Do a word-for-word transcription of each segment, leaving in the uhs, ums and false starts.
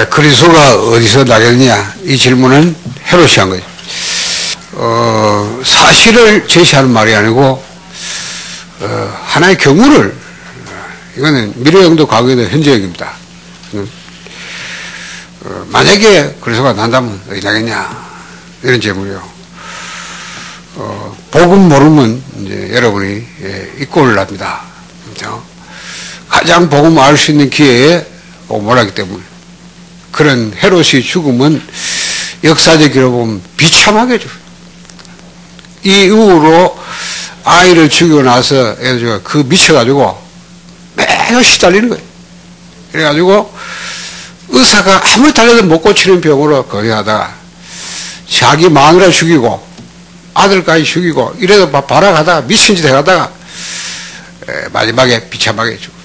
에, 그리스도가 어디서 나겠느냐? 이 질문은 헤롯이 한 거죠. 어, 사실을 제시하는 말이 아니고 어, 하나의 경우를, 이거는 미래형도 과거에도 현재형입니다. 어, 만약에 그리스도가 난다면 어디 나겠냐? 이런 질문이요. 어, 복음 모르면 이제 여러분이 예, 이꼴을 납니다. 그렇죠? 가장 복음을 알 수 있는 기회에 복음을 하기 때문에. 그런 헤롯이 죽음은 역사적으로 보면 비참하게 죽어요. 이 이후로 아이를 죽이고 나서 애가 그 미쳐가지고 매일 시달리는 거예요. 그래가지고 의사가 아무리 달려도 못 고치는 병으로 거래하다가 자기 마누라 죽이고 아들까지 죽이고 이래도 발악하다가 미친 짓 해가다가 마지막에 비참하게 죽어요.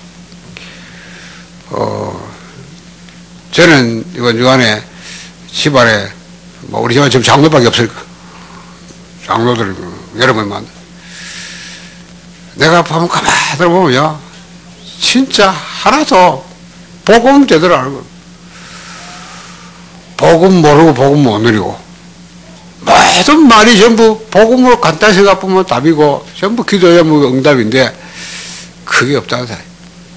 어, 저는 이번 주간에 집안에 뭐 우리 집안에 지금 장로밖에 없으니까 장로들 여러 명만 내가 보면 가만히 들어보면요 진짜 하나도 복음 제대로 알고 복음 모르고 복음 못 누리고 모든 말이 전부 복음으로 간단히 생각해보면 답이고 전부 기도해야 뭐 응답인데 그게 없다는 사람.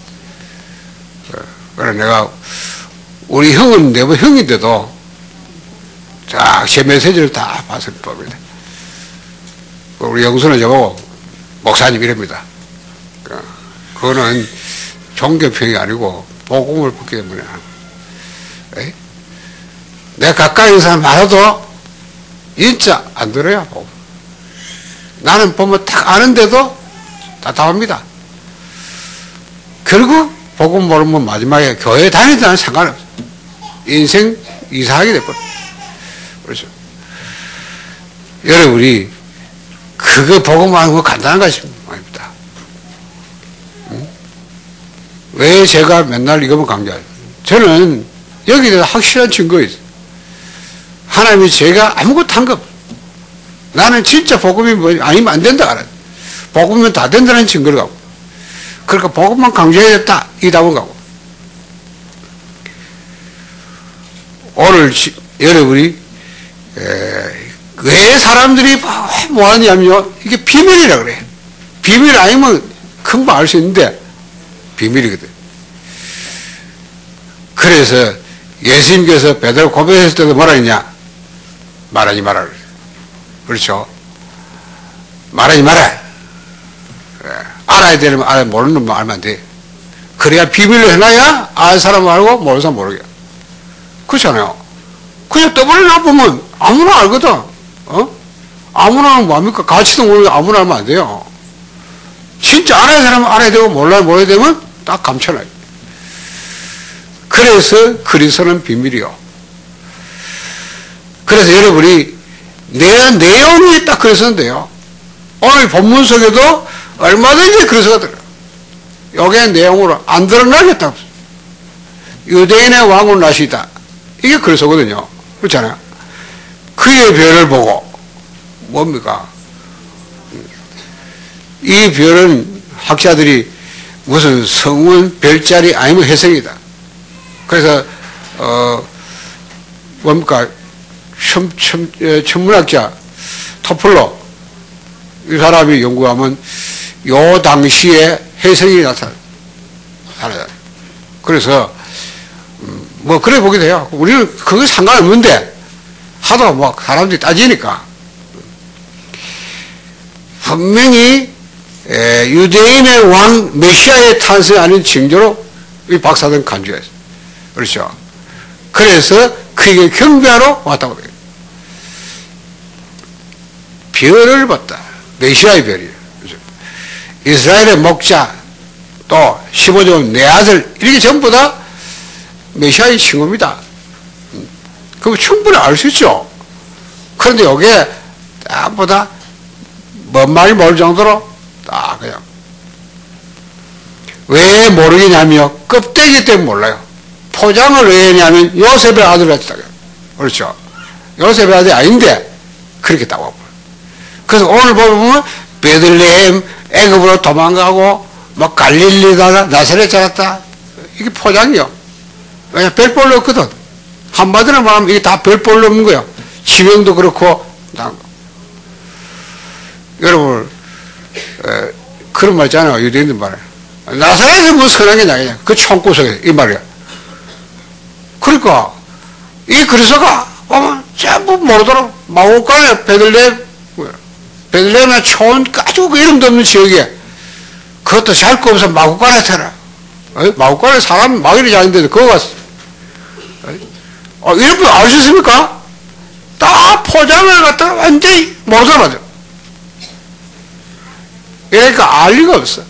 그래 내가 우리 형은 내부 형인데도 쫙 제 메시지를 다 봤을 겁니다. 우리 영수는 저보고 목사님 이랍니다. 그거는 종교평이 아니고 복음을 붙기 때문에. 에이? 내가 가까이 있는 사람 많아도 진짜 안 들어요. 복음. 나는 보면 딱 아는데도 답답합니다. 결국 복음 모르면 마지막에 교회 다니다는 상관없어요. 인생 이상하게 돼버려요. 그렇죠. 여러분이 그거 복음 하는 거 간단한 것이 아닙니다. 응? 왜 제가 맨날 이것만 강조해요? 저는 여기에 대해서 확실한 증거가 있어요. 하나님이 제가 아무것도 한 거 없어요. 나는 진짜 복음이 뭐 아니면 안 된다 알아요. 복음이면 다 된다는 증거를 갖고. 그러니까 복음만 강조해야겠다 이 답을 갖고. 오늘 시, 여러분이 에, 왜 사람들이 뭐 하냐면요 이게 비밀이라 그래요. 비밀 아니면 금방 알 수 있는데 비밀이거든. 그래서 예수님께서 베드로 고백했을 때도 뭐라 했냐? 말하지 마라 그래요. 그렇죠? 말하지 마라. 그래. 알아야 되면 알아야 모르는 놈만 알면 안 돼. 그래야 비밀로 해놔야 알 사람 알고 모르는 사람 모르게. 그렇잖아요. 그냥 떠벌려 보면 아무나 알거든. 어? 아무나 하면 뭐합니까? 가치도 모르게 아무나 하면 안 돼요. 진짜 알아야 사람은 알아야 되고 몰라야 몰라야 되면 딱 감춰놔요. 그래서 그리스도는 비밀이요. 그래서 여러분이 내 내용이 딱 그랬었는데요. 오늘 본문 속에도 얼마든지 그리스도가 들어요. 여기에 내용으로 안 드러나겠다. 유대인의 왕은 나시다. 이게 그리스도거든요. 그렇잖아요. 그의 별을 보고 뭡니까? 이 별은 학자들이 무슨 성운 별자리 아니면 혜성이다. 그래서 어 뭡니까? 천, 천, 천문학자 토플러 이 사람이 연구하면 요 당시에 혜성이 나타나. 그래서 뭐 그래 보게 돼요. 우리는 그거 상관없는데 하도 뭐 사람들이 따지니까 분명히 에, 유대인의 왕 메시아의 탄생하는 징조로 이 박사들은 간주했어요. 그렇죠. 그래서 그에게 경배하러 왔다고 그래요. 별을 봤다. 메시아의 별이에요. 그렇죠? 이스라엘의 목자 또 십오 종 내 아들 이렇게 전부 다 메시아의 칭호입니다. 그럼 충분히 알 수 있죠. 그런데 여기에 딱보다 뭔 말이 모를 정도로 딱 그냥 왜 모르겠냐며 껍데기 때문에 몰라요. 포장을 왜 했냐면 요셉의 아들 같다. 그렇죠. 요셉의 아들이 아닌데 그렇게 따와 버려요. 그래서 오늘 보면 베들레헴 애굽으로 도망가고 막 갈릴리다 나사렛 자랐다. 이게 포장이요. 왜냐, 별볼로 없거든. 한마디로 말하면 이게 다 별볼로 없는 거야. 지명도 그렇고, 여러분, 에, 그런 말 있잖아요. 유대인들 말에. 나사렛에서 뭐 선한 게 나겠냐. 그 총구석에, 이 말이야. 그러니까, 이 그리스도가 보면 전부 모르도록 마오간에 베들레헴, 베들레헴의 초원까지 그 이름도 없는 지역에 그것도 잘 거 없어 마구간에 태어나. 마구간에 사람 마귀를 자는데도 그거 갔어. 어, 이런 거 알 수 있습니까? 다 포장을 갖다가 완전히 모르도록 맞아. 그러니까 알 리가 없어.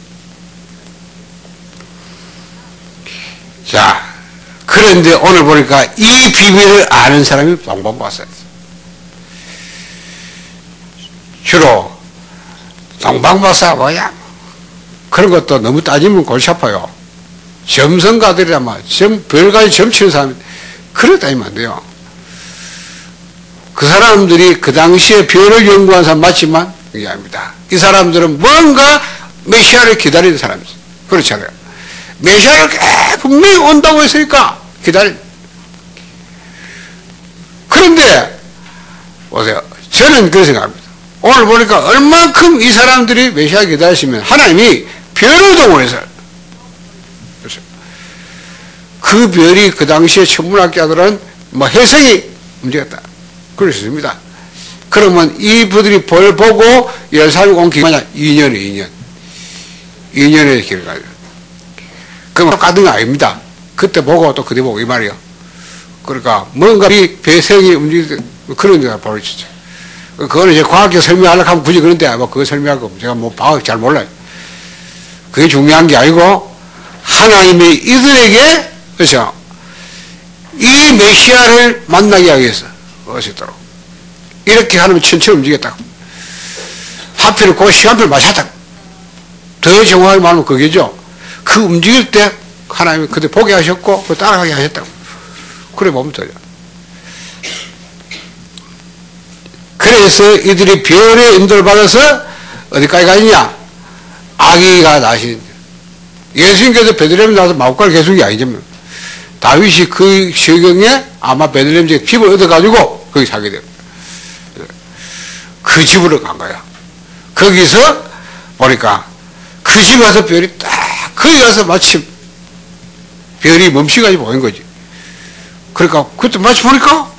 자, 그런데 오늘 보니까 이 비밀을 아는 사람이 동방박사였어. 주로 동방박사가 뭐야? 그런 것도 너무 따지면 골치 아파요. 점성가들이라면 점, 별가지 점치는 사람이 그래 따지면 안 돼요. 그 사람들이 그 당시에 별을 연구한 사람 맞지만 그게 아닙니다. 이 사람들은 뭔가 메시아를 기다리는 사람이죠. 그렇지 않아요. 메시아를 분명히 온다고 했으니까 기다려. 그런데 보세요. 저는 그렇게 생각합니다. 오늘 보니까 얼만큼 이 사람들이 메시아 기다리시면 하나님이 별을 동원해서 그렇죠. 그 별이 그 당시에 천문학자들은 뭐 해석이 문제였다. 그럴 수 있습니다. 그러면 이분들이 별 보고 예루살렘 온 기간이 이 년이에요. 이 년. 이 년의 기간이에요. 그럼 똑같은 거 아닙니다. 그때 보고 또 그때 보고 이 말이요. 그러니까 뭔가 이 배생이 움직일 때 그런 데가 벌어지죠. 그거는 이제 과학적 설명하려고 하면 굳이 그런데 뭐 그거 설명할 거 제가 뭐 과학 잘 몰라요. 그게 중요한 게 아니고 하나님이 이들에게 그렇죠. 이 메시아를 만나게 하기 위해서 어쨌도록 이렇게 하면 천천히 움직였다고. 하필 그 시간표를 맞췄다고. 더 정확하게 말하면 그게죠. 그 움직일 때 하나님이 그때 보게 하셨고 그 따라가게 하셨다고. 그래 보면 되죠. 그래서 이들이 별의 인도를 받아서 어디까지 가느냐? 아기가 나신. 예수님께서 베들레헴에 나와서 마구간을 계속 게 아니죠. 다윗이 그 시경에 아마 베들레헴 지에 집을 얻어가지고 거기 살게 돼요. 그 집으로 간 거야. 거기서 보니까 그 집에 가서 별이 딱 거기 가서 마침 별이 멈춰가지고 보인 거지. 그러니까 그때 마치 보니까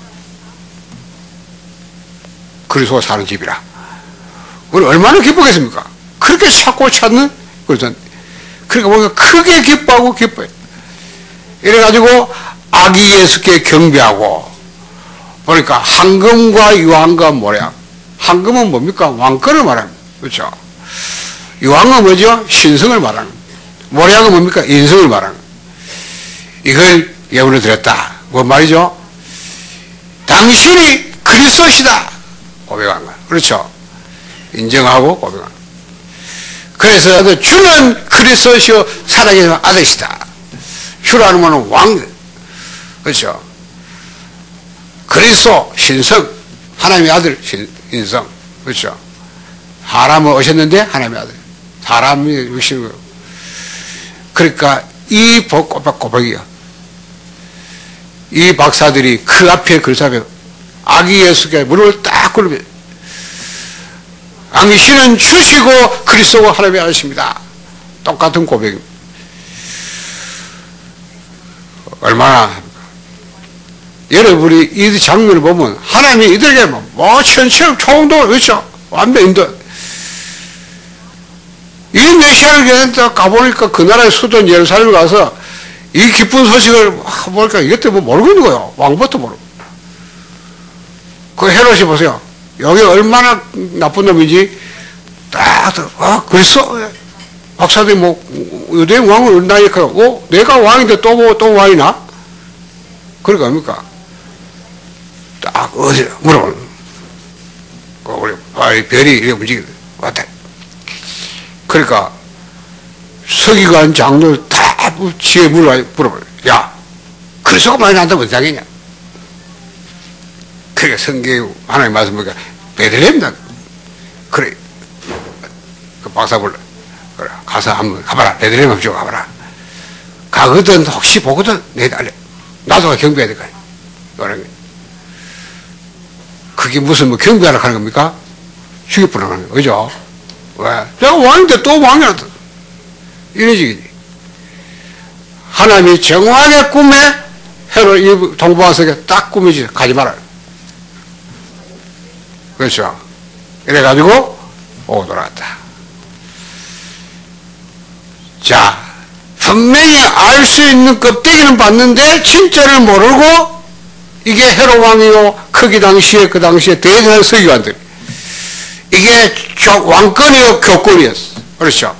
그리스도가 사는 집이라. 우리 얼마나 기쁘겠습니까? 그렇게 찾고 찾는 그러니까 뭔가 크게 기뻐하고 기뻐해. 이래가지고 아기 예수께 경배하고 보니까 황금과 유황과 모략. 황금은 뭡니까? 왕권을 말합니다. 그렇죠? 유황은 뭐죠? 신성을 말하는. 모략은 뭡니까? 인성을 말하는. 이걸 예언을 드렸다. 뭔 말이죠? 당신이 그리스도시다. 고백한 거야. 그렇죠? 인정하고 고백한 거야. 그래서 주는 그리스도시요 살아계신 아들이시다. 주라는 것은 왕. 그렇죠? 그리스도 신성. 하나님의 아들 인성. 그렇죠? 사람을 오셨는데 하나님의 아들. 사람이 오신 거예요. 그러니까 이 고백, 고백이요. 이 박사들이 그 앞에 그 앞에 아기 예수께 무릎을 딱 꿇으면 당신은 주시고 그리스도가 하나님의 아들이십니다. 똑같은 고백입니다. 얼마나 여러분이 이 장면을 보면 하나님이 이들에게 뭐 천처럼 총도 그렇죠? 완벽인도 이 메시아를 가보니까 그 나라의 수도 예루살렘에 가서 이 기쁜 소식을 보니까 이것도 뭐 모르겠는 거예요. 왕부터 모르고. 그 헤롯이 보세요. 여기 얼마나 나쁜 놈인지 딱, 아, 그랬어? 박사들이 뭐, 유대 왕을 얻나니까, 어? 내가 왕인데 또 뭐, 또 왕이나? 그러니까 뭡니까? 딱, 어디, 물어보는. 그, 우리, 아, 이 별이 이렇게 움직이는, 왔다. 그러니까, 서기관 장로를 다 지에 물어, 물어봐요. 야, 그리스도가 많이 난다면 어떻게 하겠냐? 그러니까 성경에 하나님 말씀 보니까, 베들레헴이다. 그래. 그 박사 불러. 그래. 가서 한번 가봐라. 베들레헴 한번 가봐라. 가거든, 혹시 보거든, 내가 알려. 나도 경비해야 될 거 아니에요. 그게 무슨 뭐 경비하라 하는 겁니까? 죽여보라는 거예요. 그죠? 왜? 내가 왕인데 또 왕이라. 이런 식이지. 하나님이 정확하게 꿈에 해를 이 동방석에 딱 꾸미지 가지 말아요. 그렇죠? 이래가지고 오고 돌아갔다. 자, 분명히 알 수 있는 껍데기는 봤는데 진짜를 모르고 이게 헤롯 왕이요. 크기 당시에 그 당시에 대단한 서기관들. 이게 왕권이요 교권이었어. 그렇죠?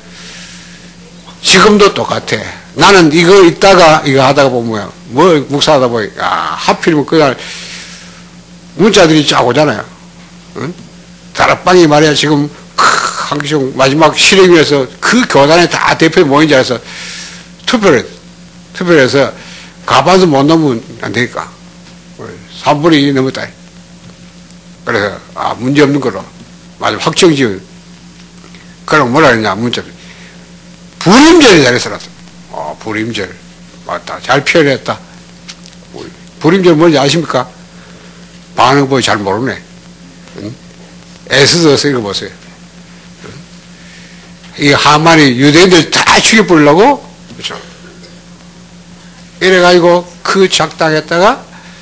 지금도 똑같아. 나는 이거 있다가 이거 하다가 보면 뭐 묵사하다 보니 아 하필이면 그날 문자들이 쫙 오잖아요. 응? 다락방이 말이야 지금 한기종 마지막 실행위에서 그 교단에 다 대표 모인 자리에서 투표를 했어. 투표를 해서 가반수 못 넘으면 안 되니까 삼분의 일이 넘었다. 그래서 아 문제 없는 거로 마지막 확정 지은 그럼 뭐라 했냐 문자 불임절이 잘했어놨어. 어 불임절 맞다 잘 표현했다. 불임절 뭔지 아십니까? 반응 보이 잘 모르네. 응? 에스더서 읽어보세요. 응? 이 하만이 유대인들 다 죽여버리려고 그렇죠? 이래가지고 그 작당했다가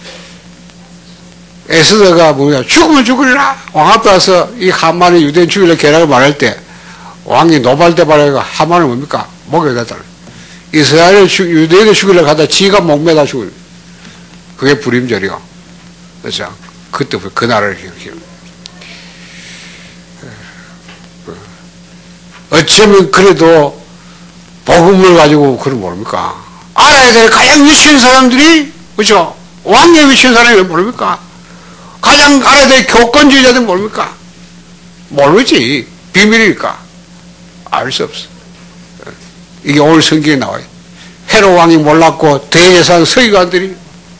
에스더가 뭐냐 죽으면 죽으리라 왕 앞에 와서 이 하만이 유대인 죽이려 계략을 말할 때 왕이 노발대발해가 하만을 뭡니까? 먹여놨다는 이스라엘을 유대인을 죽이려고 하다 지가 목매다 죽을 그게 불임절이요. 그렇죠? 그때부터 그 나라를 기억해요. 어쩌면 그래도 복음을 가지고 그걸 모릅니까? 알아야 될 가장 위치한 사람들이 그렇죠? 왕의 위치한 사람이 왜 모릅니까? 가장 알아야 될 교권주의자들 모릅니까? 모르지. 비밀이니까. 알 수 없어. 이게 오늘 성경에 나와요. 헤롯 왕이 몰랐고 대제사장 서기관들이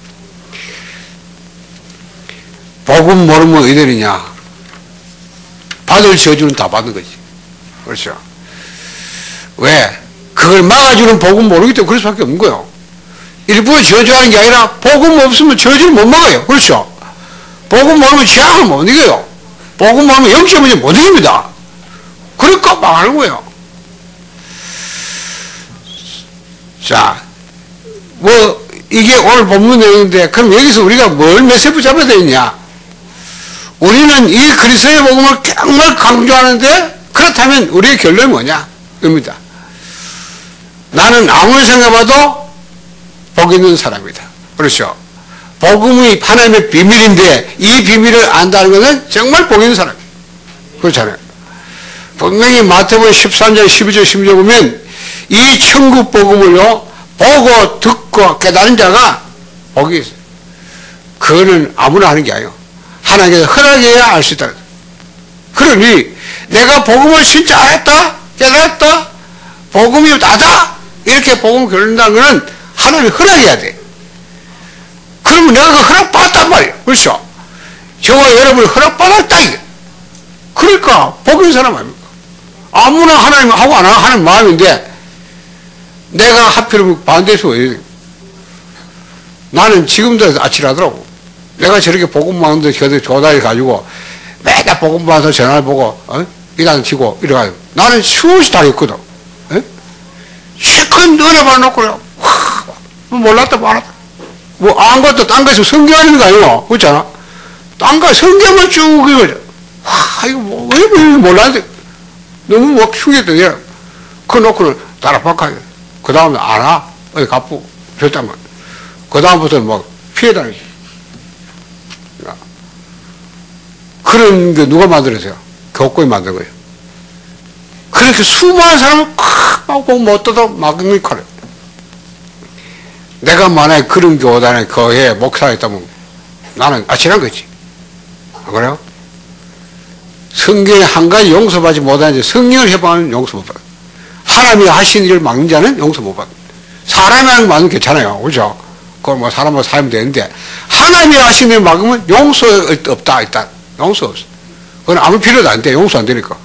복음 모르면 어디되느냐? 받을 저주는 다 받는 거지. 그렇죠? 왜? 그걸 막아주는 복음 모르기 때문에 그럴 수밖에 없는 거예요. 일부러 저주하는 게 아니라 복음 없으면 저주를 못 막아요. 그렇죠? 복음 모르면 죄악을 못 이겨요. 복음 모르면 영적 문제 못 이깁니다. 그러니까 망하는 거예요. 자, 뭐 이게 오늘 본문 내용인데 그럼 여기서 우리가 뭘 메시지 잡아야 되느냐? 우리는 이 그리스도의 복음을 정말 강조하는데 그렇다면 우리의 결론이 뭐냐? 입니다. 나는 아무리 생각해봐도 복 있는 사람이다. 그렇죠? 복음이 하나님의 비밀인데 이 비밀을 안다는 것은 정말 복 있는 사람이에요. 그렇잖아요. 분명히 마태복음 십삼 장 십이 절 십이 절 보면 이 천국 복음을요 보고 듣고 깨달은 자가 복이 있어요. 그거는 아무나 하는 게 아니에요. 하나님께서 허락해야 알 수 있다. 그러니 내가 복음을 진짜 알았다 깨달았다 복음이 나다 이렇게 복음을 결론한다는 것은 하나님이 허락해야 돼. 그러면 내가 그 허락 받았단 말이에요. 그렇죠? 저와 여러분이 허락 받았다 이게. 그러니까 복 있는 사람 아닙니까? 아무나 하나님 하고 안 하는 마음인데 내가 하필이면 반대해서 왜 이래? 나는 지금도 아찔하더라고. 내가 저렇게 복음 받는데 저들 조다리 가지고 매달 복음 받아서 전화를 보고 어? 이단 치고 이래가지고 나는 수없이 다녔거든. 실컷 은혜 받아놓고 몰랐다 말았다. 뭐 안 것도 딴 거에서 성경 하는 거 아니고 그렇잖아. 딴 거 성경만 쭉 읽어줘. 와 이거 뭐 왜 몰랐는데 너무 막 충격적이야. 그거 놓고는 따라박하게. 그 다음에 안 와. 어디 갚고 줬다면 그 다음부터는 막 피해 다니지. 그런 게 누가 만들었어요? 교권이 만든 거예요. 그렇게 수많은 사람을 막 보고 못 떠도 막는 칼을. 내가 만약에 그런 교단에 거기에 목사가 있다면 나는 아찔한 거지. 안 그래요? 성경에 한 가지 용서받지 못하는데 성령을 해방하는 용서 못 받아. 하나님이 하신 일을 막는 자는 용서 못 받아. 사람이 하는 말은 괜찮아요. 그죠? 그건 뭐 사람하고 살면 되는데 하나님이 하신 일을 막으면 용서 없다. 일단 용서 없어. 그건 아무 필요도 안 돼. 용서 안 되니까.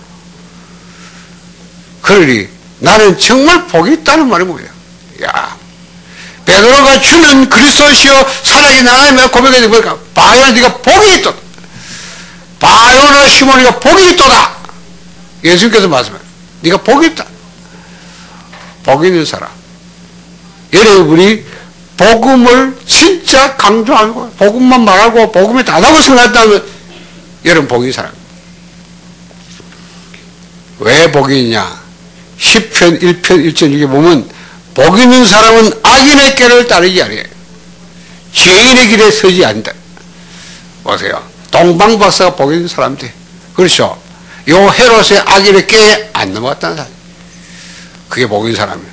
그러니 나는 정말 복이 있다는 말이 뭐예요? 야, 베드로가 주는 그리스도시요 살아계신 하나님의 고백에 보니까 바요나 네가 복이 있도다. 바요나 시몬이가 복이 있도다. 예수님께서 말씀해요. 네가 복이 있다. 복 있는 사람. 여러분이 복음을 진짜 강조하고 복음만 말하고 복음이 다다고 생각한다면 여러분 복이 있는 사람. 왜 복이 있냐? 시편 일 편 일 절 이게 보면 복 있는 사람은 악인의 길을 따르지 아니에요. 죄인의 길에 서지 않는다. 보세요. 동방박사가 복 있는 사람들. 그렇죠. 요 헤롯의 악인의 길에 안 넘어갔다는 사람. 그게 복 있는 사람이에요.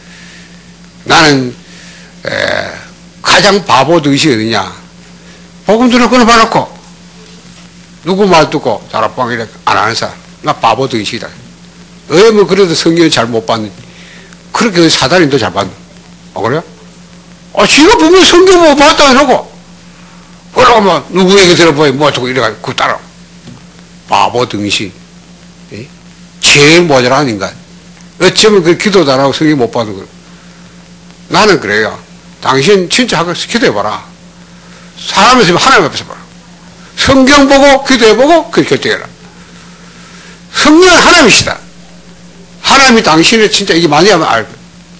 나는 에, 가장 바보 듯이 어디냐? 복음 들을 끊어봐놓고 누구 말 듣고 자라빵 이렇게 안 하는 사람. 나 바보 듯이다. 왜 뭐 그래도 성경을 잘 못 봤는지. 그렇게 사단이 더 잘 봤는. 어, 그래요? 아, 지가 보면 성경 못 봤다 해놓고. 그러면 누구 얘기 들어보니 뭐 어쩌고 이래가지고 그 따라. 바보 등신. 예? 제일 모자란 인간. 어쩌면 그 기도도 안 하고 성경 못 봐도 그래. 나는 그래요. 당신 진짜 하고 기도해봐라. 사람 있으면 하나님 앞에서 봐라. 성경 보고 기도해보고 그렇게 결정해라. 성령은 하나님이시다. 하나님이 당신을 진짜 이게 많이 하면 알고.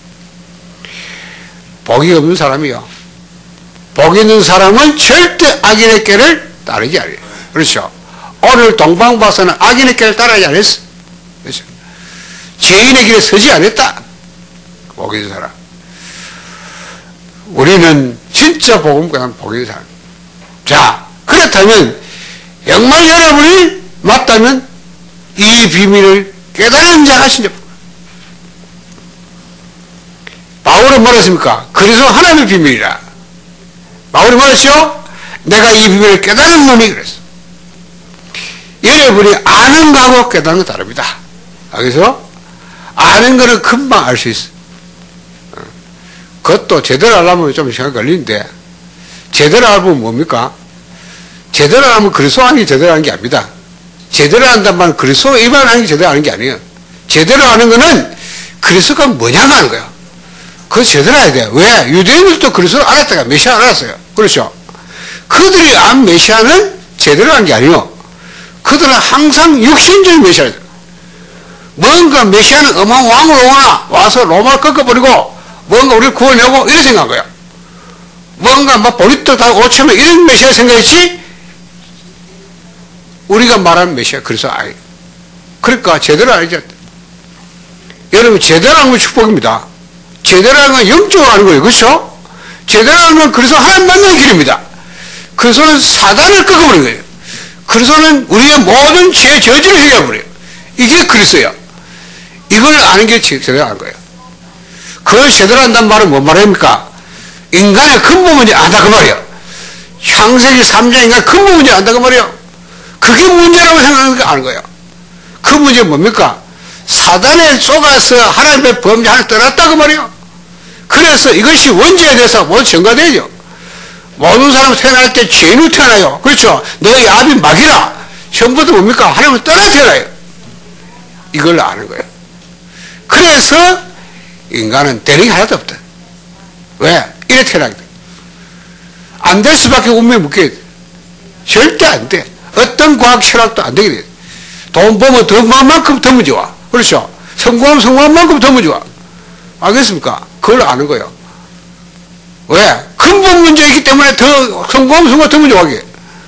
복이 없는 사람이요. 복 있는 사람은 절대 악인의 길을 따르지 않아요. 그렇죠. 오늘 동방박사는 악인의 길을 따르지 않았어. 그렇죠. 죄인의 길에 서지 않았다. 복 있는 사람. 우리는 진짜 복음 그냥 복 있는 사람. 자, 그렇다면 정말 여러분이 맞다면 이 비밀을 깨달은 자가 진짜 바울은 뭐라 했습니까? 그래서 하나님의 비밀이라. 바울이 뭐랬죠? 내가 이 비밀을 깨달은 놈이 그랬어. 여러분이 아는 거하고 깨달은 거 다릅니다. 그래서 아는 거는 금방 알 수 있어. 그것도 제대로 하려면 좀 시간 걸리는데 제대로 알면 뭡니까? 제대로 하면 그리스도 하는 게 제대로 하는 게 아닙니다. 제대로 한단 말은 그리스도 일반하는 게 제대로 하는 게 아니에요. 제대로 하는 거는 그리스도가 뭐냐가 하는 거예요. 그거 제대로 해야 돼요. 왜? 유대인들도 그리스도를 알았다가 메시아 알았어요. 그렇죠? 그들이 안 메시아는 제대로 한 게 아니에요. 그들은 항상 육신적인 메시아예요. 뭔가 메시아는 어마어마한 왕으로 오나 와서 로마를 꺾어버리고 뭔가 우리를 구원하고 이런 생각한 거예요. 뭔가 막 보리떡 다 오치면 이런 메시아 생각했지 우리가 말하는 메시아 그래서 아이 그러니까 제대로 알죠. 여러분 제대로 하는 건 축복입니다. 제대로 하는 건 영적으로 하는 거예요. 그렇죠? 제대로 하는 건 그래서 하나님 만나는 길입니다. 그래서는 사단을 꺾어버린 거예요. 그래서는 우리의 모든 죄 저지를 해결해버려요. 이게 그리스도예요. 이걸 아는 게 제대로 하는 거예요. 그걸 제대로 한다는 말은 뭔 말입니까? 인간의 근본 문제 안다 그 말이에요. 창세기 삼 장 인간의 근본 문제 안다 그 말이에요. 그게 문제라고 생각하는 게 아는 거예요. 그 문제는 뭡니까? 사단에 속아서 하나님의 범죄 하나를 떠났다 그 말이에요. 그래서 이것이 원죄에 대해서 모두 전가되죠. 모든 사람 태어날 때 죄인으로 태어나요. 그렇죠? 너희 아비 막이라. 처음부터 뭡니까? 하나님을 떠나 태어나요. 이걸 아는 거예요. 그래서 인간은 되는 게 하나도 없다. 왜? 이래 태어나게 돼. 안 될 수밖에 운명에 묶여야 돼. 절대 안 돼. 어떤 과학 철학도 안 되게 돼. 돈 벌면 더 만큼 더 문제와. 그렇죠? 성공하면 성공한 만큼 더 문제와. 알겠습니까? 그걸 아는 거예요. 왜? 근본 문제이기 때문에 더 성공하면 성공하면 더 문제하게.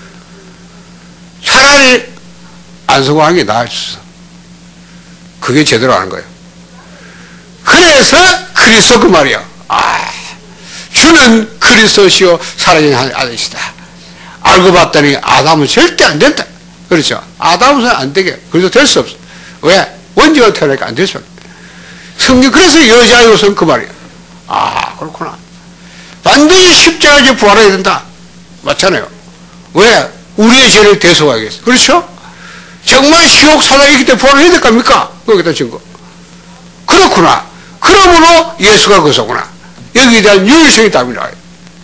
차라리 안 성공하는 게 나을 수 있어. 그게 제대로 아는 거예요. 그래서 그리스도 그 말이야. 아, 주는 그리스도시요 살아계신 아들이시다. 알고 봤더니 아담은 절대 안 된다. 그렇죠? 아담은 안 되게. 그래서 될 수 없어. 왜? 원죄가 태어나니까 안 될 수 없어. 성경 그래서 여자로서는 그 말이야. 아, 그렇구나. 반드시 십자가에 부활해야 된다. 맞잖아요. 왜? 우리의 죄를 대속하겠어. 그렇죠? 정말 시옥 사장이기 때문에 부활을 해야 될 겁니까? 거기다 증거. 그렇구나. 그러므로 예수가 그소구나. 여기에 대한 유일성이 답이 나와요.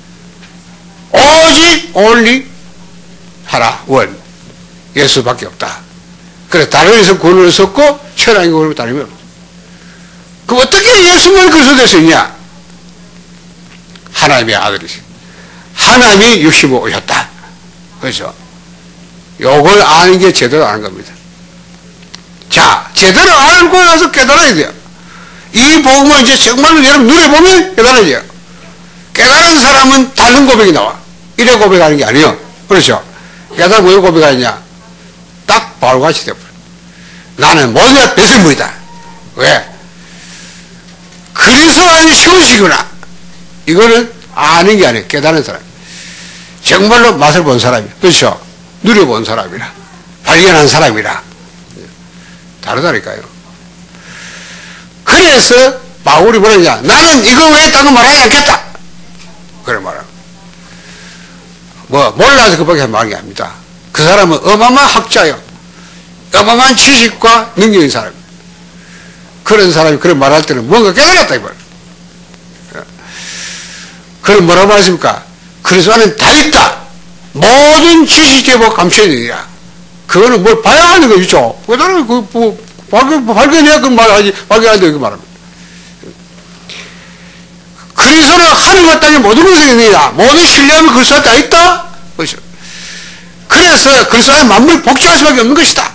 오직 only 하나 원 예수밖에 없다. 그래 다른 데서 구원을 얻었고 천하의 구원을 따르면 그럼 어떻게 예수만 그리스도 될 수 있냐? 하나님의 아들이시. 하나님이 육신으로 오셨다. 그렇죠? 요걸 아는 게 제대로 아는 겁니다. 자, 제대로 알고 나서 깨달아야 돼요. 이 복음을 이제 정말로 여러분 눈에 보면 깨달아야 돼요. 깨달은 사람은 다른 고백이 나와. 이래 고백하는 게 아니에요. 그렇죠? 깨달고 왜 고백하느냐? 딱 바울같이 되어버려. 나는 모두가 배설물이다. 왜? 그리스도 안에 세우시구나. 이거는 아는 게 아니에요. 깨달은 사람. 정말로 맛을 본 사람이에요. 그렇죠? 누려본 사람이라. 발견한 사람이라. 다르다니까요. 그래서 바울이 뭐라냐? 나는 이거 외에 딴 거 말하지 않겠다. 그래 말하고. 뭐 몰라서 그밖에 말하는 게 아닙니다. 그 사람은 어마어마한 학자요. 어마어마한 지식과 능력인 사람이에요. 그런 사람이 그런 말할 때는 뭔가 깨달았다 이 말. 그럼 뭐라고 말했습니까? 그리스도 안에 다 있다. 모든 지식 제보 감춰내리라. 그거는 뭘 봐야 하는 거죠. 그다음에 그 뭐 발견 발견해야 그 말하지 발견하는데 그 말합니다. 그리스도는 하늘과 땅의 모든 것을 있느니라. 모든 신뢰하면 그리스도 안에 다 있다. 그렇죠. 그래서 그리스도 안에 만물이 복종할 수밖에 없는 것이다.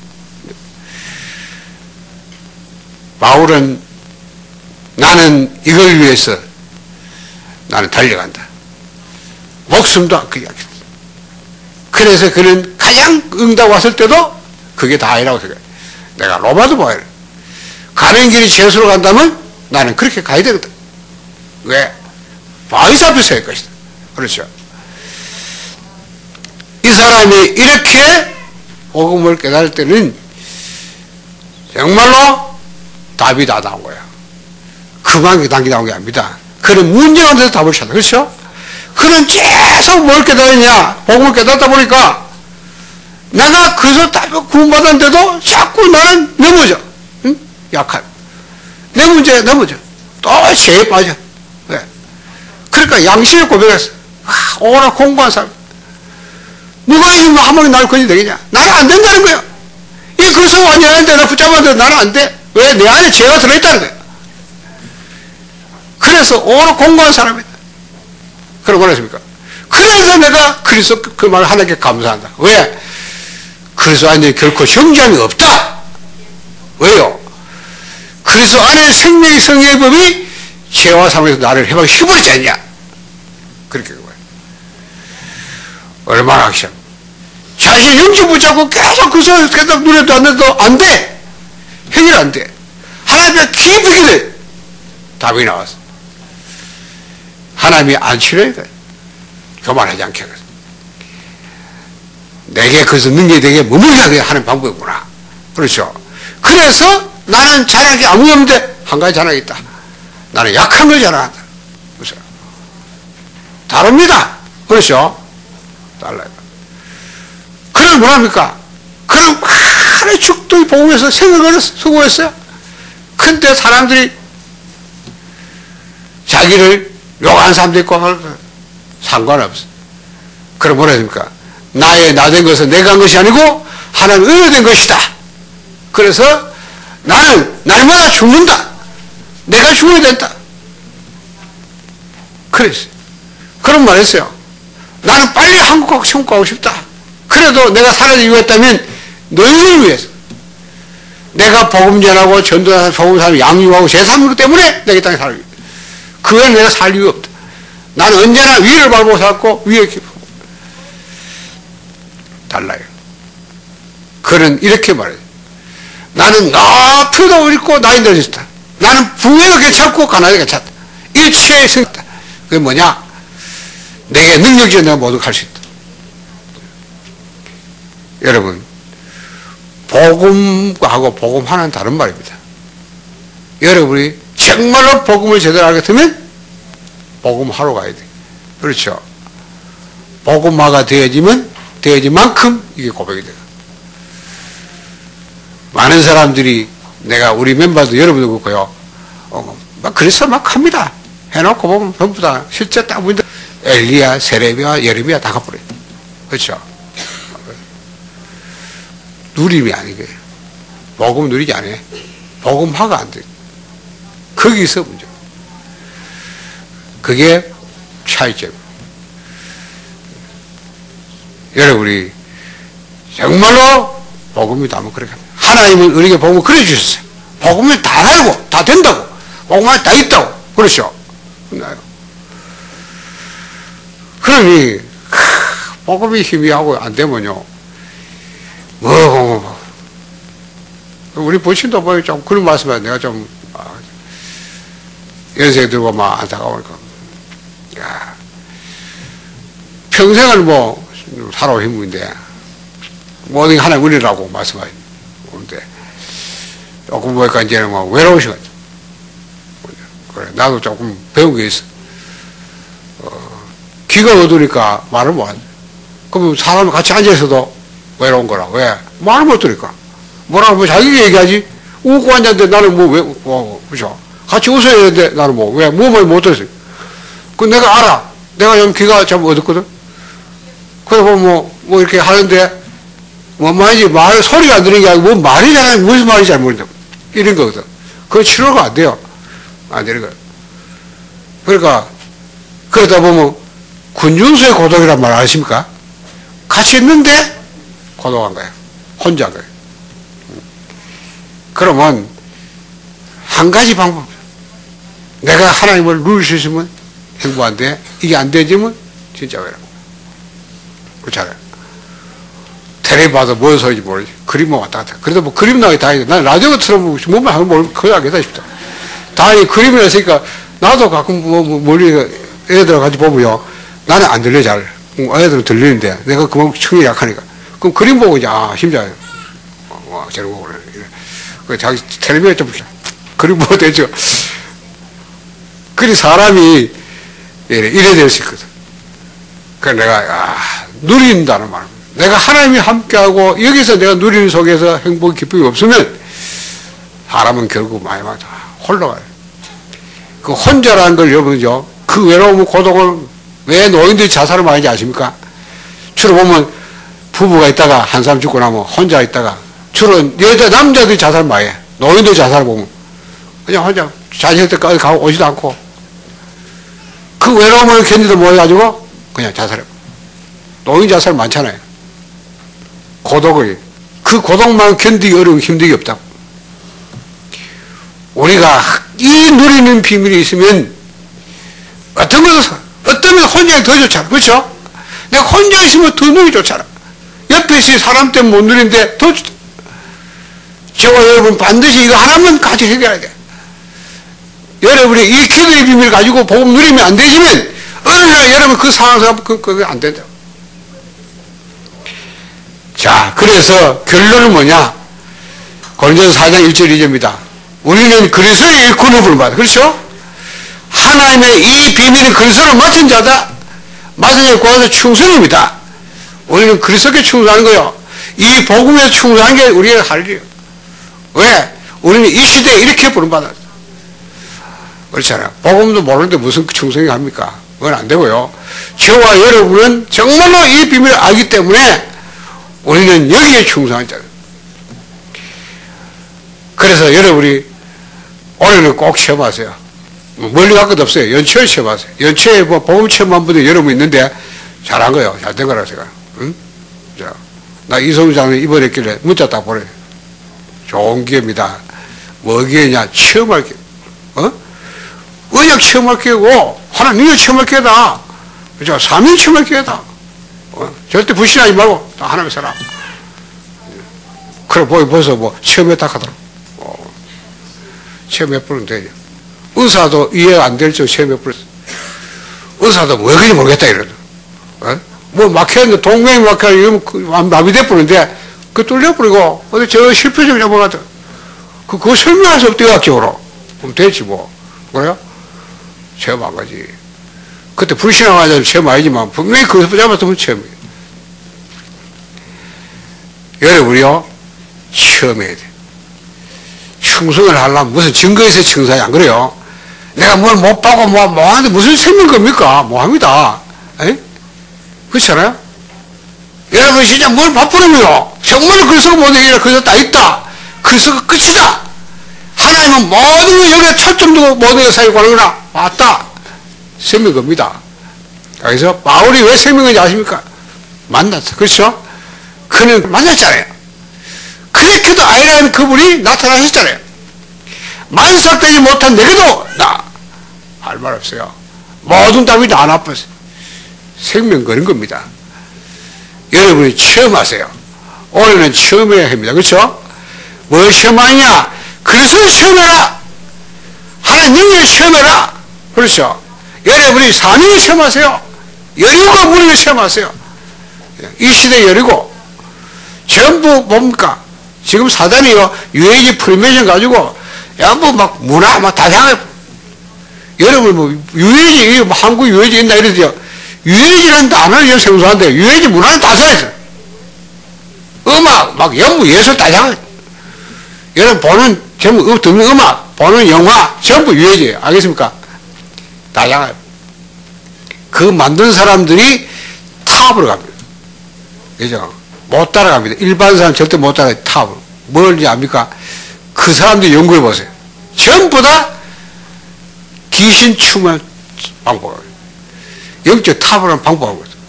바울은 나는 이걸 위해서 나는 달려간다. 목숨도 아끼겠다. 그래서 그는 가장 응답 왔을 때도 그게 다 아니라고 생각해. 내가 로마도 봐야 돼. 가는 길이 죄수로 간다면 나는 그렇게 가야 되거든. 왜? 바위사 앞에서 할 것이다. 그렇죠. 이 사람이 이렇게 복음을 깨달을 때는 정말로 답이 다 나온 거야. 그만 단계 나온 게 아닙니다. 그는 문제가 돼서 답을 찾아. 그렇죠? 그는 계속 뭘 깨달았냐? 복음을 깨닫다 보니까 내가 그래서 답을 구원받았는데도 자꾸 나는 넘어져. 응? 약한. 내 문제에 넘어져. 또 죄에 빠져. 왜? 그러니까 양심을 고백했어. 아, 오라 공부한 사람. 누가 이거 한 번에 나를 건지 되겠냐? 나는 안 된다는 거야. 이 그리스도 완전한데 나 붙잡았는데 나는 안 돼. 왜? 내 안에 죄가 들어있다는 거야. 그래서 오라 공부한 사람이다. 그럼 뭐라 했습니까? 그래서 내가 그리스도 그 말을 하나님께 감사한다. 왜? 그리스도 안에 결코 정죄함이 없다. 왜요? 그리스도 안에 생명의 성령의 법이 죄와 사망에서 나를 해방시켜버리지 않냐. 그렇게 그거예요. 얼마나 하시오. 자신 영적 붙잡고 계속 그리스도 계속 눈에도 안 돼도 안 돼. 해결 안 돼. 하나님의 깊이 기도해. 답이 나왔어. 하나님이 안 치료해. 교만하지 않게. 내게 그래서 능력이 되게 머물게 하는 방법이구나. 그렇죠. 그래서 나는 잘할 게 아무 없는데 한 가지 잘하고 있다. 나는 약한 걸 잘한다. 그렇죠. 다릅니다. 그렇죠. 달라요. 그럼 뭐합니까? 그럼 하나의 죽도 복음에서 생각을 수고했어요. 근데 사람들이 자기를 욕하는 사람도 있고 상관없어. 그럼 뭐라 합니까? 나의 나된 것은 내가 한 것이 아니고 하나님 은혜로 된 것이다. 그래서 나는 날마다 죽는다. 내가 죽어야 된다. 그랬어요. 그런 말 했어요. 나는 빨리 한국 가고 천국 가고 싶다. 그래도 내가 살아야 이유였다면 너희를 위해서. 내가 복음 전하고 전도하는 복음 사람 양육하고 제삼 때문에 내가 이 땅에 살기. 그건 내가 살 이유가 없다. 나는 언제나 위를 밟고 살고 위에 깊고. 달라요. 그는 이렇게 말해요. 나는 높이도 있고 나이도 있다. 나는 부에도 괜찮고 가난해도 괜찮다. 일체의 성이다. 그게 뭐냐? 내게 능력이 내가 모두 할 수 있다. 여러분, 복음하고 복음하는 다른 말입니다. 여러분이 정말로 복음을 제대로 알겠다면 복음하러 가야 돼. 그렇죠. 복음화가 되어지면 되어진 만큼 이게 고백이 돼요. 많은 사람들이 내가 우리 멤버도 여러분도 그렇고요. 어, 막 그래서 막 합니다. 해놓고 보면 전부 다 실제 딱 보니까 엘리야, 세레비야, 예레미야 다 가버려요. 그렇죠. 누림이 아니고요. 복음 누리지 않아요. 복음화가 안 돼요. 거기서 문제. 그게 차이점. 여러분이 정말로 복음이 다면 그렇게 합니다. 하나님은 우리에게 복음을 그려주셨어요. 복음이 다 알고 다 된다고. 복음 안에 다 있다고. 그렇죠? 그러니 복음이 희미하고 안 되면요. 뭐, 뭐, 뭐. 우리 부친도 뭐 좀 그런 말씀에 내가 좀 아, 연세 들고 막 안타까우니까. 야, 평생을 뭐 살아온 힘인데 모든 게 하나님 은혜라고 말씀하시는데 조금 보니까 이제는 뭐 외로우시거든. 그래, 나도 조금 배운 게 있어. 어, 귀가 어두니까 말을 못하지. 그럼 사람이 같이 앉아있어도 외로운 거라. 왜? 말을 못 들으니까. 뭐라고 뭐 자기가 얘기하지? 웃고 앉았는데 나는 뭐 왜, 뭐, 그죠? 같이 웃어야 되는데 나는 뭐, 왜? 뭐 말 못 들었어. 그 내가 알아. 내가 좀 귀가 좀 어둡거든. 그래 보면 뭐, 뭐 이렇게 하는데, 뭐 말인지 말, 소리가 안 들리는 게 아니고, 뭐 말이잖아. 무슨 말인지 잘 모른다. 이런 거거든. 그거 치료가 안 돼요. 안 되는 거야. 그러니까, 그러다 보면, 군중수의 고독이란 말 아십니까? 같이 있는데, 고독한 거예요. 혼자 한 거예요. 그러면, 한 가지 방법. 내가 하나님을 누릴 수 있으면 행복한데, 이게 안 되지면, 진짜 외로워. 그렇잖아요. 텔레비 봐도 뭔 소리인지 모르지. 그림만 왔다 갔다. 그래도 뭐 그림 나오기 다행이다. 난 라디오 틀어보고 몸만 하면 모르면 거의 알겠다 싶다. 다행히 그림이 있으니까 나도 가끔 뭐, 뭐 멀리 애들 같이 보면요. 나는 안 들려 잘. 애들은 들리는데 내가 그만큼 청이 약하니까. 그럼 그림 보고 이제 아 심장이 와 저런 거 그래. 그 자기 텔레비에 좀 그림 보고 되죠. 그리 사람이 이래, 이래 될 수 있거든. 그래서 내가 아, 누린다는 말. 내가 하나님이 함께하고 여기서 내가 누리는 속에서 행복, 기쁨이 없으면 사람은 결국 많이 맞아. 홀로 가요. 그 혼자라는 걸 여러분죠. 그 외로움, 고독을 왜 노인들이 자살을 많이 하지 아십니까? 주로 보면 부부가 있다가 한 사람 죽고 나면 혼자 있다가 주로 여자, 남자들이 자살 많이 해. 노인들 자살 보면 그냥 혼자 자실 때까지 가고 오지도 않고 그 외로움을 견디도 못해가지고 그냥 자살해. 노인 자살 많잖아요. 고독을. 그 고독만 견디기 어려운 힘들기 없다고. 우리가 이 누리는 비밀이 있으면 어떤 것은, 어떤 면 혼자 더 좋잖아. 그렇죠? 내가 혼자 있으면 더 누리기 좋잖아. 옆에 있는 사람 때문에 못 누리는데 더 좋다. 저와 여러분 반드시 이거 하나만 같이 해결해야 돼. 여러분이 이 기도의 비밀을 가지고 복음 누리면 안 되지만 어느 날 여러분 그 상황에서 그, 그게 안 된다. 자, 그래서 결론은 뭐냐? 고린도서 사 장 일 절 이 절입니다. 우리는 그리스도의 일꾼을 부름받아. 그렇죠? 하나님의 이 비밀이 그리스도를 맡은 자다. 맡은 자에 구하서 충성입니다. 우리는 그리스도께 충성하는 거예요. 이 복음에 충성하는 게 우리의 할 일이에요. 왜? 우리는 이 시대에 이렇게 부름받았어. 그렇잖아요. 복음도 모르는데 무슨 충성이 합니까? 그건 안 되고요. 저와 여러분은 정말로 이 비밀을 알기 때문에 우리는 여기에 충성한 자예요. 그래서 여러분이 올해는 꼭 시험하세요. 멀리 갈 것도 없어요. 연초에 시험하세요. 연초에 뭐 복음 체험한 분들 여러분 있는데 잘한 거예요. 잘 된 거라고 제가. 응? 자, 나 이성우 장로님 이번에 했길래 문자 딱 보내. 좋은 기회입니다. 뭐 기회냐? 체험할 기회. 어? 언약 체험할 기회고 하나님을 체험할 기회다. 그죠? 사명 체험할 기회다. 어? 절대 불신하지 말고 다 하나님의 사람. 그래 보기 벌써 뭐 체험했다 하더라고. 어. 체험해보면 되죠. 의사도 이해 안 될 줄 체험해버렸어. 의사도 뭐 그런지 모르겠다 이러더. 어? 뭐 막혔는데 동맥이 막혀서 마비돼버리는데 그 뚫려버리고 어디 저 실패점이 넘어가더. 그, 그거 설명할 수 없대 의학적으로. 그럼 되지 뭐. 그래요? 체험 안 가지. 그때 불신앙하자면 체험 아니지만 분명히 그거 잡았으면 체험이에요. 여러분이요 체험해야 돼. 충성을 하려면 무슨 증거에 있어 충성이 안 그래요? 내가 뭘 못 봐고 뭐, 뭐 하는데 무슨 생명 겁니까? 뭐 합니다. 에? 그렇잖아요? 여러분 진짜 뭘 바쁘려면요 정말 그리스도가 모든 일이라 그리스도 다 있다. 그리스도가 끝이다. 하나님은 모든 걸 여기에 초점 두고 모든 걸 사용하는 거나 맞다. 생명 겁니다. 그래서 바울이 왜 생명인지 아십니까? 만났어. 그렇죠? 그는 만났잖아요. 그렇게도 아니라는 그분이 나타나셨잖아요. 만삭되지 못한 내게도 나 할 말 없어요. 모든 답이 다 나빴어요. 생명 그런 겁니다. 여러분이 체험하세요. 올해는 체험해야 합니다. 그렇죠? 뭘 체험하냐? 그리스도를 체험해라. 하나님 능력을 체험해라. 그렇죠? 여러분이 사명을 체험하세요. 여리고 문을 체험하세요. 이 시대 여리고 전부 뭡니까? 지금 사단이요 유해지 프리메이션 가지고 야뭐 막 문화 막 다양하게 여러분 뭐 유해지 뭐 한국 유해지 있나 이러죠. 유해지라는 단어를 생소한데 유해지 문화는 다 써있어. 음악 막 연구 예술 다양하게 여러분 보는 전부 듣는 음악 보는 영화 전부 유해지예요. 알겠습니까? 다양하게 그 만든 사람들이 탑으로 갑니다. 그죠? 못 따라갑니다. 일반 사람 절대 못 따라가요. 탑으로. 뭘지 압니까? 그 사람들 연구해 보세요. 전부 다 귀신 추만 방법을. 영적 탑을 하는 방법하고 있어요.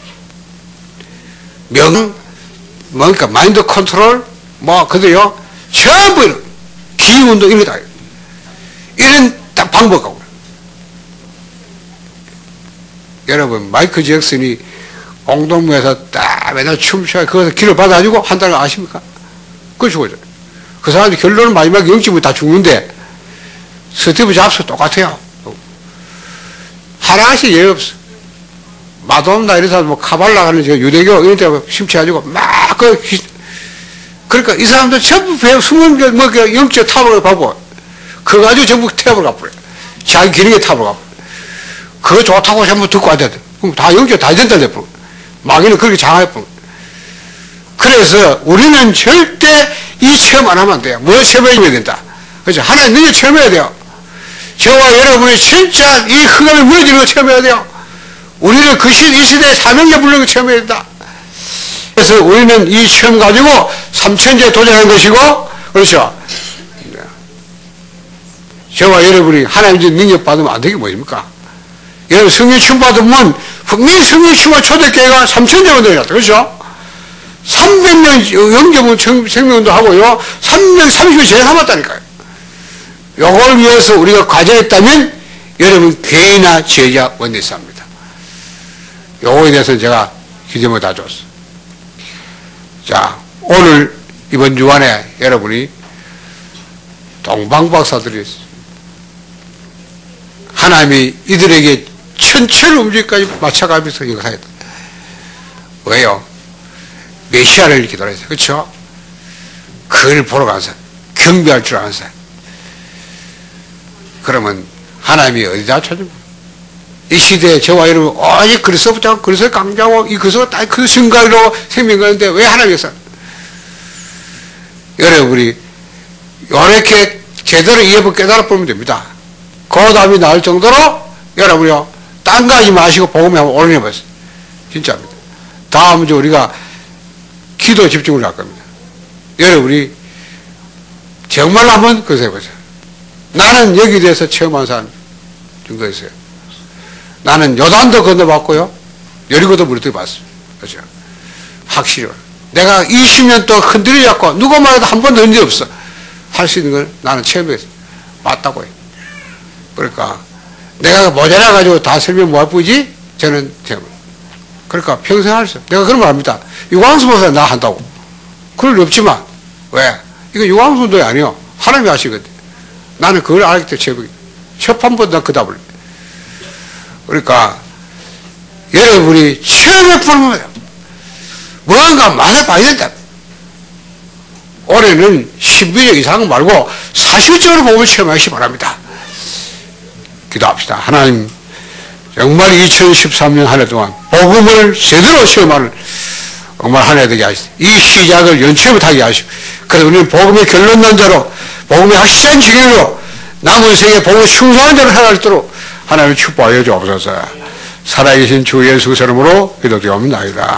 명, 뭐니까 마인드 컨트롤, 뭐, 그도요, 전부 기운도 이런 다. 이런 딱 방법하고. 여러분, 마이클 잭슨이 공동묘에서 딱 맨날 춤춰 거기서 기를 받아가지고 한 달을 아십니까? 그거 죽어져. 그 사람이 결론은 마지막에 영집을 다 죽는데 스티브 잡스 똑같아요. 하나씩 예외 없어. 마돈나 이런 사람 뭐 카발라 하는 저 유대교 이런 데 심취해가지고 막 그 그러니까 이 사람들 전부 배우 숨은 게 뭐 영적 탑을 가고 그거 가지고 전부 탑을 가버려. 자기 기능의 탑을 가버려. 그거 좋다고 전부 듣고 와야 돼. 그럼 다 영적 다 된다 돼. 마귀는 그렇게 장해버려. 그래서 우리는 절대 이 체험 안 하면 안 돼요. 뭐 체험해야 된다. 그렇죠? 하나님 능력 체험해야 돼요. 저와 여러분이 진짜 이 흑암에 무너지는 거 체험해야 돼요. 우리는 그 시, 이 시대에 사명자 부르는 거 체험해야 된다. 그래서 우리는 이 체험 가지고 삼천제에 도전하는 것이고, 그렇죠? 저와 여러분이 하나님의 능력 받으면 안 되게 뭐입니까? 여러분 성령 춤 받으면 분명히 성령 춤과 초대교회가 삼천제가 되겠다. 그렇죠? 삼백 명 영접은 생명도 하고요. 삼백삼십 명 제일 남았다니까요. 요걸 위해서 우리가 과제했다면 여러분 교회나 제자 원내사입니다. 요거에 대해서 제가 기점을 다 줬어. 자, 오늘 이번 주간에 여러분이 동방박사들이 하나님이 이들에게 천체를 움직이기까지 맞춰가면서 역사했다. 왜요? 메시아를 기다렸어요. 그렇죠? 그걸 보러 간 사람, 경배할 줄 아는 사람. 그러면 하나님이 어디다 찾으면 이 시대에 저와 여러분 아니 그리스도부터 그리스도 강조하고 이 그리스도가 딱 그 순간으로 생명하는데 왜 하나님께서 여러분이 이렇게 제대로 이해하고 깨달아 보면 됩니다. 그 답이 나올 정도로 여러분이요 딴 거 하지 마시고 복음에 한번 올려내 보세요. 진짜입니다. 다음 주 우리가 기도 집중을 할 겁니다. 여러분이 정말 한번 그것을 해보세요. 나는 여기에 대해서 체험한 사람 증거 있어요. 나는 요단도 건너봤고요. 여리고도 물도 봤어요. 그렇죠? 확실히. 내가 이십 년 동안 흔들려 갖고 누가 말해도 한 번도 흔들이 없어. 할 수 있는 걸 나는 체험했어요. 맞다고 해요. 그러니까 내가 모자라가지고 다 설명 못 할 뿐이지 저는 체험. 그러니까 평생 할 수. 내가 그런 말 합니다. 유광수 목사 나 한다고. 그럴 리 없지만 왜? 이거 유광수도 아니요. 하나님이 하시거든. 나는 그걸 알기 때문에 체험이. 첫 판보다 그 답을. 그러니까 여러분이 체험해 보는 거예요. 뭔가 맛을 봐야 된다. 올해는 신비적 이상 말고 사실적으로 보면 체험하시기 바랍니다. 기도합시다. 하나님 정말 이천십삼 년 한 해 동안 복음을 제대로 체험하는 정말 한 해 되게 하시고 이 시작을 연체부터 하시고 그래서 우리는 복음의 결론난 자로 복음의 확실한 증인으로 남은 세계 복음에 충성한 자로 살아가도록 하나님 축복하여 주옵소서. 살아계신 주 예수 이름으로 기도드리옵나이다.